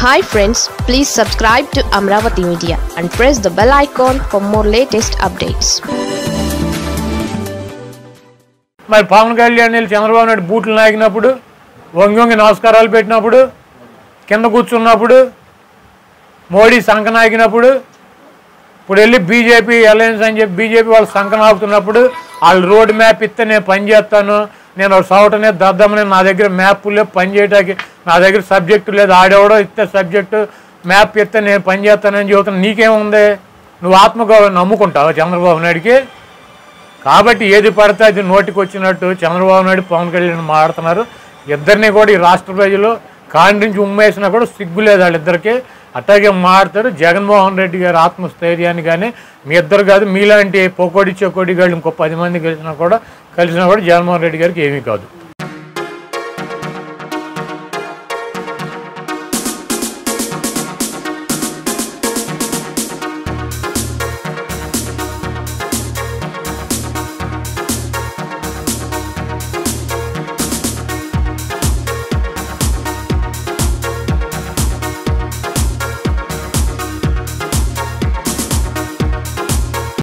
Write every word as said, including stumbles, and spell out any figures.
Hi friends, please subscribe to Amaravathi Media and press the bell icon for more latest updates. మరి పవన్ కళ్యాణ్ చంద్రబాబు నాయుడు బూట్లు నాగినప్పుడు వంగి వంగి నమస్కారాలు పెట్టినప్పుడు కింద కూర్చున్నప్పుడు మోడీ సంఖ నాగినప్పుడు ఇప్పుడు వెళ్ళి బీజేపీ అలయన్స్ అని చెప్పి బీజేపీ వాళ్ళు సంఖ నాగుతున్నప్పుడు వాళ్ళు రోడ్ మ్యాప్ ఇస్తే నేను పని చేస్తాను, నేను సౌటనే దద్దామని నా దగ్గర మ్యాప్ లేదు పని చేయడానికి, నా దగ్గర సబ్జెక్టు లేదు, ఆడెవడో ఇస్తే సబ్జెక్టు మ్యాప్ ఇస్తే నేను పని చేస్తానని చెబుతాను. నీకేముంది? నువ్వు ఆత్మగౌరవం నమ్ముకుంటావా చంద్రబాబు నాయుడికి? కాబట్టి ఏది పడితే అది నోటికి వచ్చినట్టు చంద్రబాబు నాయుడు పవన్ కళ్యాణ్ మాట్లాడుతున్నారు. ఇద్దరిని కూడా ఈ రాష్ట్ర ప్రజలు కాండ్రించి ఉమ్మేసినా కూడా సిగ్గు లేదు వాళ్ళిద్దరికి. అట్లాగే మాట్లాడతారు. జగన్మోహన్ రెడ్డి గారి ఆత్మస్థైర్యాన్ని కానీ మీ ఇద్దరు కాదు, మీలాంటి పొకోడి చెకోడి గాళ్ళు ఇంకో పది మంది కలిసినా కూడా కలిసినా కూడా జగన్మోహన్ రెడ్డి గారికి ఏమీ కాదు.